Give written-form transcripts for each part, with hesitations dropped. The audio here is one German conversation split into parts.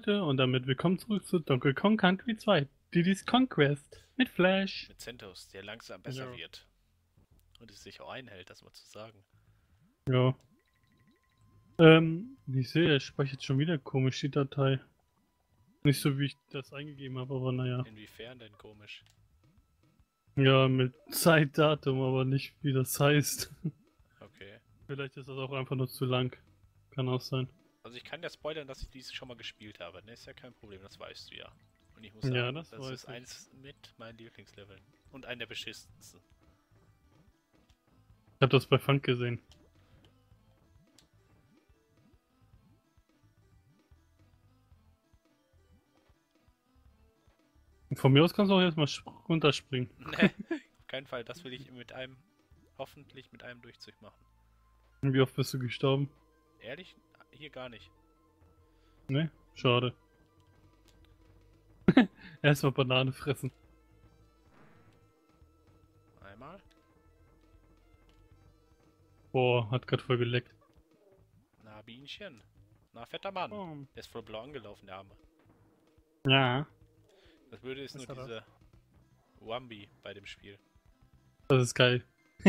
Leute und damit willkommen zurück zu Donkey Kong Country 2, Diddy's Conquest mit Flash. Mit Centos, der langsam besser Ja. wird. Und es sich auch einhält, das mal zu sagen. Ja. Ich sehe, er speichert schon wieder komisch die Datei. Nicht so wie ich das eingegeben habe, aber naja. Inwiefern denn komisch? Ja, mit Zeitdatum, aber nicht wie das heißt. Okay. Vielleicht ist das auch einfach nur zu lang. Kann auch sein. Also ich kann ja spoilern, dass ich dies schon mal gespielt habe. Ne, ist ja kein Problem, das weißt du ja. Und ich muss Ja, sagen, das das weiß ist ich. eins mit meinen Lieblingsleveln. Und einer der beschissensten. Ich habe das bei Funk gesehen. Und von mir aus kannst du auch erstmal runterspringen. Ne, auf keinen Fall. Das will ich mit einem, hoffentlich mit einem Durchzug machen. Und wie oft bist du gestorben? Ehrlich? Hier gar nicht. Ne? Schade. Erstmal Banane fressen. Einmal. Boah, hat grad voll geleckt. Na, Bienchen. Na, fetter Mann. Oh. Der ist voll blau angelaufen, der Arme. Ja, Das Blöde ist Was nur hat er? diese Wambi bei dem Spiel. das ist geil.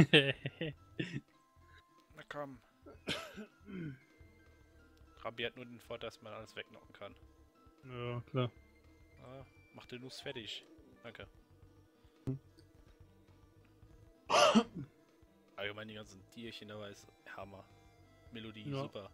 Na komm. Rambi hat nur den Vorteil, dass man alles wegknocken kann. Ja, klar. Ah, mach den Nuss fertig. Danke. Allgemein die ganzen Tierchen dabei ist Hammer. Melodie, Ja. super.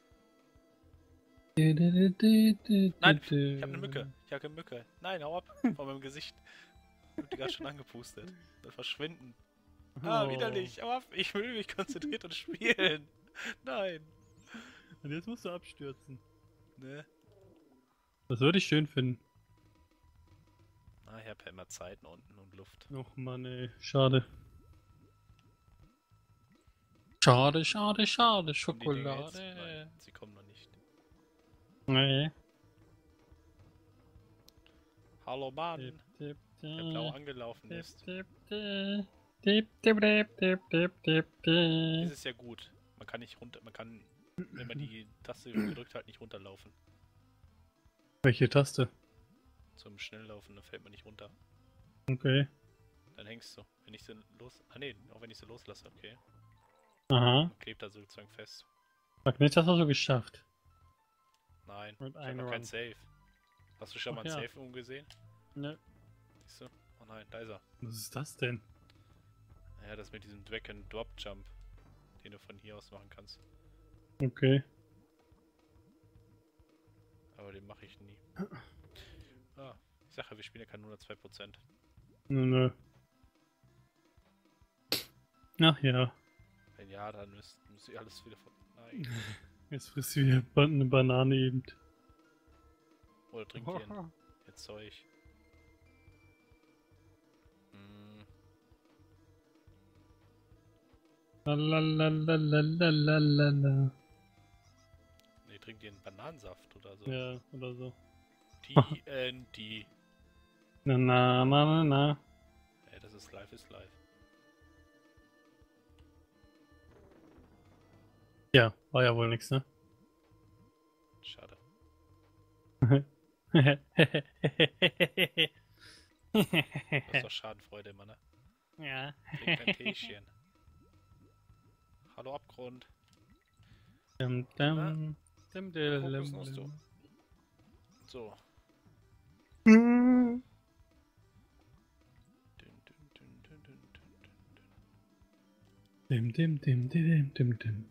Nein, Nein, ich hab eine Mücke. Ich hab eine Mücke. Nein, hau ab von meinem Gesicht. Ich hab die gerade schon angepustet. Soll verschwinden. Ah, Oh. widerlich. Hau ab. Ich will mich konzentriert und spielen. Nein. Und jetzt musst du abstürzen. Ne? Das würde ich schön finden. Ah, ich hab ja immer Zeit unten und Luft. Och Mann, ey. Schade. Schade, schade, schade. Kommen die Dinger jetzt? Schokolade. Nein, sie kommen noch nicht. Nee. Hallo Mann, Tipp, tipp, der blau angelaufen tipp, ist. tipp, tipp. Tipp, tipp, tipp, tipp, tipp, tipp, tipp. Das ist ja gut. Man kann nicht runter, man kann, wenn man die Taste gedrückt hat, nicht runterlaufen. Welche Taste? Zum Schnelllaufen, dann fällt man nicht runter. Okay. Dann hängst du. Wenn ich sie los... Ah ne, auch wenn ich sie loslasse, okay. Aha. Dann klebt er sozusagen fest. Sag nicht, das hast du geschafft. Nein, Mit ich habe einem noch kein Run. Save. Hast du schon Ach mal ein ja. Save umgesehen? Ne. Siehst du? Oh nein, da ist er. Was ist das denn? Ja, das mit diesem Drag and Drop Jump, den du von hier aus machen kannst. Okay. Aber den mache ich nie. Ah, ich sage ja, wir spielen ja kein 102%. Nö. Ach ja. Wenn ja, dann muss ich alles wieder von... Nein. Jetzt frisst du wieder eine Banane eben. Oder trinkt ihr Zeug. Hm, Lalalalalalala. ne, trinkt ihr einen Bananensaft oder so. Ja, oder so. TNT. Na na na na na. Ey, das ist Life is Life. Ja, war ja wohl nix, ne? Schade. Du hast doch Schadenfreude immer, ne? Ja. Trink ein Täschchen. Hallo Abgrund. Dum, dum, dum, dum, Kokosnuss, du. dum. So. Mm. Dün, dün, dün, dün, dün, dün, dün. Dim, dim, dim, dim, dim, dim.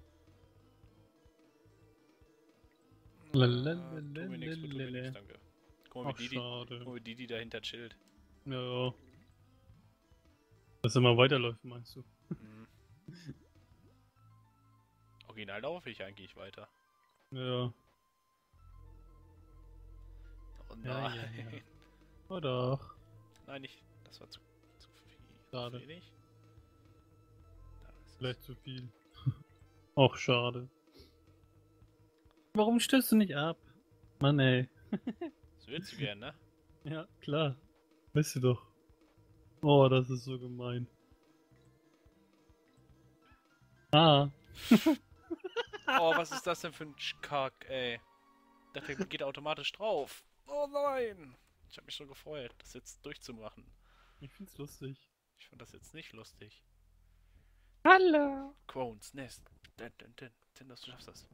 Tu mir nix, danke. Guck mal, Ach, schade. wie die dahinter chillt. Ja. Dass er mal weiterläuft, meinst du? Mhm. Original laufe ich eigentlich weiter. Ja. Oh nein. Ja, ja, ja. Oh doch. Nein, nicht. Das war zu viel. Schade. Zu wenig. Da ist es. Vielleicht zu viel. Auch schade. Warum stößt du nicht ab? Mann, ey. Das würdest du gern, ne? Ja, klar. Weißt du doch. Oh, das ist so gemein. Ah. Oh, was ist das denn für ein Kack, ey? dachte, der geht automatisch drauf. Oh nein! Ich habe mich schon gefreut, das jetzt durchzumachen. Ich find's lustig. Ich fand das jetzt nicht lustig. Hallo! Crones Nest. Du schaffst das.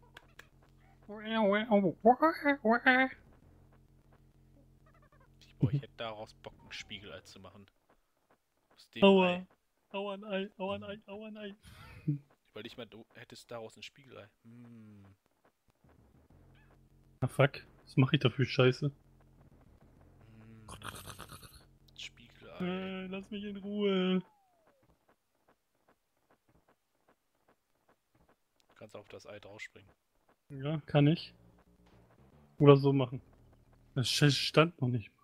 Boah, ich hätte daraus Bock, ein Spiegelei zu machen. Aus dem Aua! Ei. Aua ein Ei, aua ein Ei, aua ein Ei. Weil ich mal, du hättest daraus ein Spiegelei. Hm. Ah fuck, was mache ich da für Scheiße? Hm. Spiegelei. Lass mich in Ruhe. Du kannst auf das Ei draufspringen. Ja, kann ich. Oder so machen. Das stand noch nicht mal.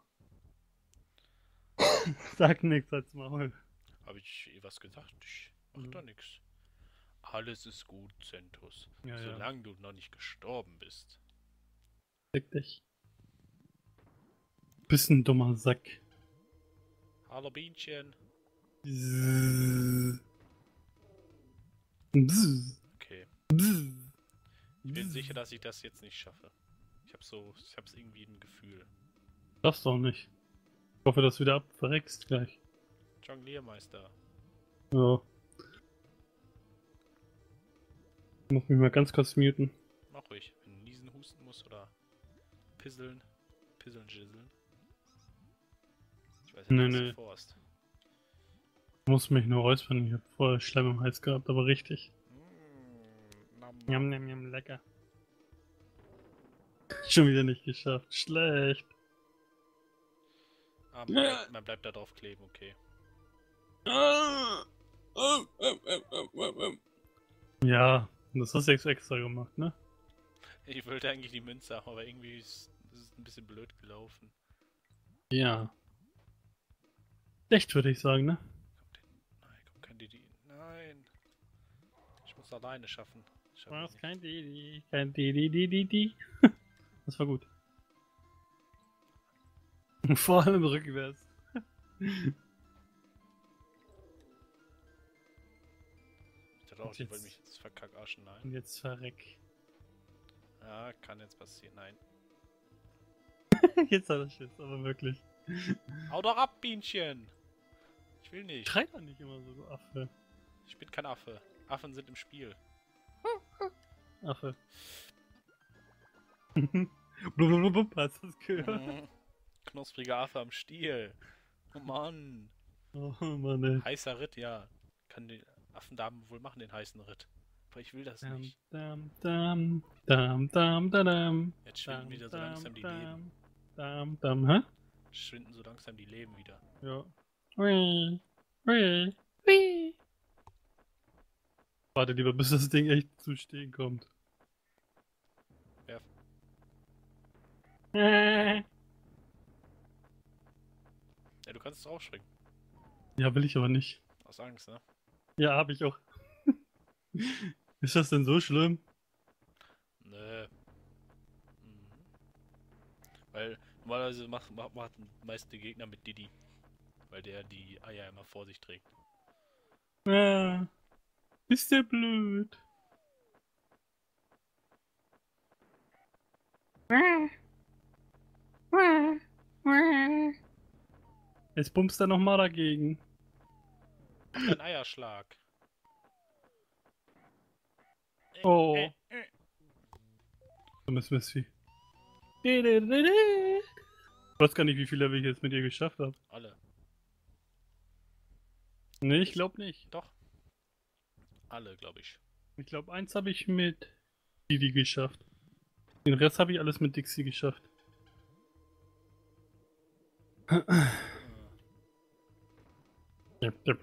Sag nix als Maul. Habe ich eh was gesagt? Ich mach Mhm. doch nix. Alles ist gut, Zentus. Ja, ja. Solange du noch nicht gestorben bist. Fick dich. Bist ein dummer Sack. Hallo Bienchen. Bzzz. Bzzz. Okay. Bzzz. Ich bin sicher, dass ich das jetzt nicht schaffe. Ich hab's irgendwie im Gefühl. Darfst doch nicht. Ich hoffe, dass du wieder verreckst gleich. Jongliermeister. Ja. Ich muss mich mal ganz kurz muten. Mach ruhig. Wenn du niesen, husten musst oder pisseln. Pisseln, gisseln. Ich weiß ja Nee, nicht, was nee. du vorhast. Ich muss mich nur räuspern. Ich hab vorher Schleim im Hals gehabt, aber richtig. Njam, njam, njam, lecker. Schon wieder nicht geschafft. Schlecht. Ah, man bleibt da drauf kleben, okay. Ja, das hast du jetzt extra gemacht, ne? Ich wollte eigentlich die Münze haben, aber irgendwie ist es ein bisschen blöd gelaufen. Ja. Schlecht würde ich sagen, ne? Nein, komm, kein Didi. Nein. Ich muss alleine schaffen. Ich schaff Was? das nicht. Kein Didi. Kein Didi. Das war gut. Vor allem rückwärts. Ich dachte auch, Und die wollen jetzt- mich jetzt verkackarschen. Nein. Und jetzt verreck. Ja, kann jetzt passieren. Nein. Jetzt hat er Schiss, aber wirklich. Hau doch ab, Bienchen! Ich will nicht. Schrei doch nicht immer so, du Affe. Ich bin kein Affe. Affen sind im Spiel. Affe. Blub, hast du das gehört? Mhm. Knuspriger Affe am Stiel. Oh Mann. Oh Mann, ey. Heißer Ritt, ja. Kann die Affendamen wohl machen, den heißen Ritt. Aber ich will das Dam, nicht. dam, dam, dam, dam, dam, Jetzt schwinden wieder so langsam die Leben. hä? Schwinden so langsam die Leben wieder. Ja. Hui, hui, hui. Warte lieber, bis das Ding echt zu stehen kommt. Werf. Ja, du kannst draufspringen. Ja, will ich aber nicht. Aus Angst, ne? Ja, hab ich auch. Ist das denn so schlimm? Nö. Mhm. Weil normalerweise machen meist die Gegner mit Didi. Weil der die Eier immer vor sich trägt. Ja. Ist der blöd? Jetzt bummst er nochmal dagegen. Mach deinen Eierschlag. Oh. Dummes Missvieh. Ich weiß gar nicht, wie viel Level ich jetzt mit ihr geschafft habe. Alle. Nee, ich glaube nicht. Doch. Alle, glaube ich. Ich glaube, eins habe ich mit Didi geschafft. Den Rest habe ich alles mit Dixie geschafft. Ja, ja.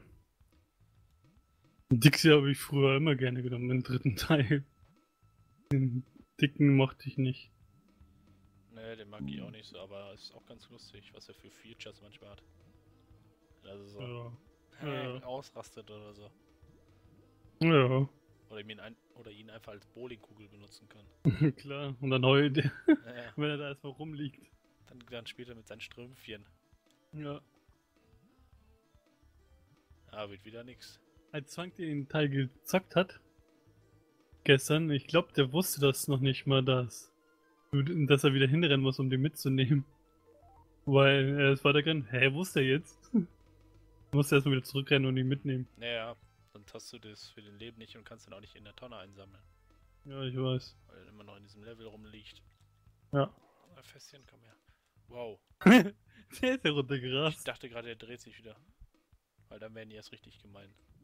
Dixie habe ich früher immer gerne genommen, im dritten Teil. Den dicken mochte ich nicht. Ne, den mag ich auch nicht so, aber es ist auch ganz lustig, was er für Features manchmal hat. Also so Ja. ausrastet oder so. Ja. Oder ihn einfach als Bowlingkugel benutzen kann. Klar. Und dann heult er, Ja, wenn er da erstmal rumliegt. dann spielt er mit seinen Strümpfchen. Ja. Ja, wird wieder nix. Als Zwang den Teil gezockt hat, gestern, ich glaube, der wusste das noch nicht mal, dass dass er wieder hinrennen muss, um den mitzunehmen. Weil er ist weitergerannt. Hä, wo ist der jetzt? Du musst erstmal wieder zurückrennen und ihn mitnehmen. Naja, sonst hast du das für den Leben nicht und kannst ihn auch nicht in der Tonne einsammeln. Ja, ich weiß. Weil er immer noch in diesem Level rumliegt. Ja. Fässchen, komm her. Wow. Der ist ja runtergerast. Ich dachte gerade, er dreht sich wieder. Weil dann wären die erst richtig gemein.